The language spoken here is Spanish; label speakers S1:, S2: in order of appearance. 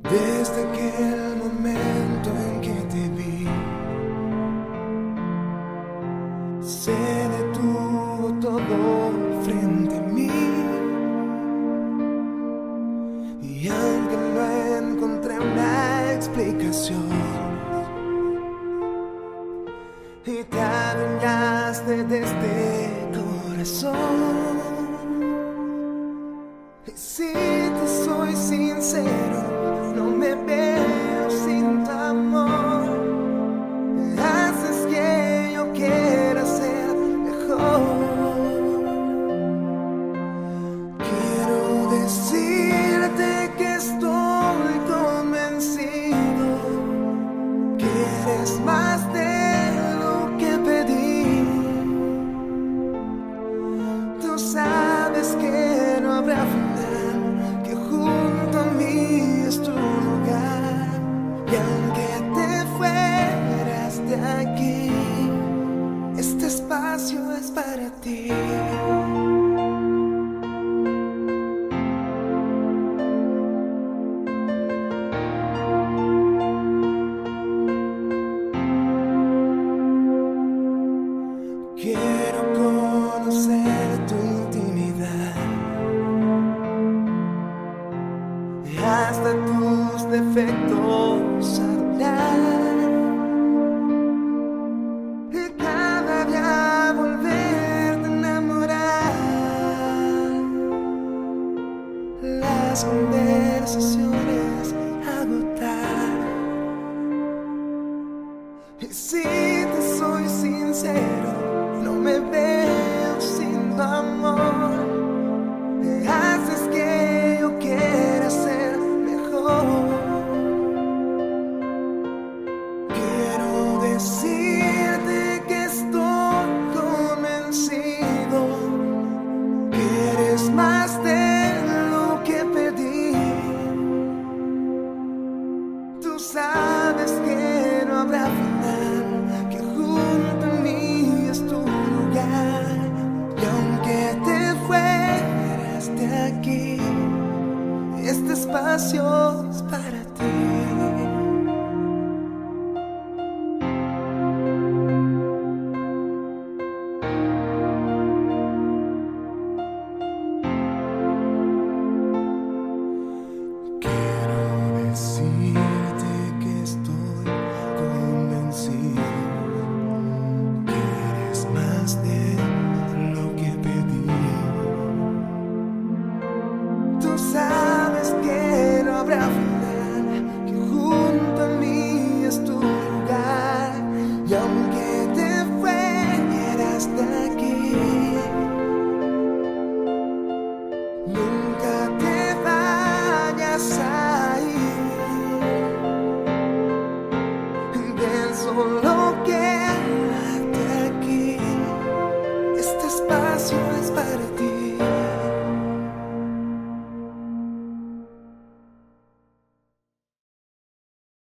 S1: Desde aquel momento en que te vi, se detuvo todo frente a mí. Y aunque no encontré una explicación, y te adueñaste de este corazón. Y si te soy sincero, no me veo sin tu amor. Haces que yo quiera ser mejor. Quiero decirte que estoy convencido que eres más de lo que pedí. Tú sabes que no habrá final, que junto a mí es tu lugar. Y aunque te fueras de aquí, este espacio es para ti. Quiero conocer tu intimidad, hasta tus defectos hablar, y cada día volverte a enamorar. Las conversaciones agotar. Y si te soy sincero, no me veo sin tu amor. Me haces que yo quiera ser mejor. Quiero decirte que estoy convencido que eres más de lo que pedí. Tú sabes que no habrá final, que junto a mí es tu lugar. Y aunque te fueras de aquí, este espacio es para ti. Quiero decirte que estoy convencido que eres más de lo que pedí. Tú sabes que no habrá final, que junto a mí es tu lugar. Y aunque te fueras de aquí, nunca te vayas a ir. Ven, solo quédate aquí, este espacio es para ti.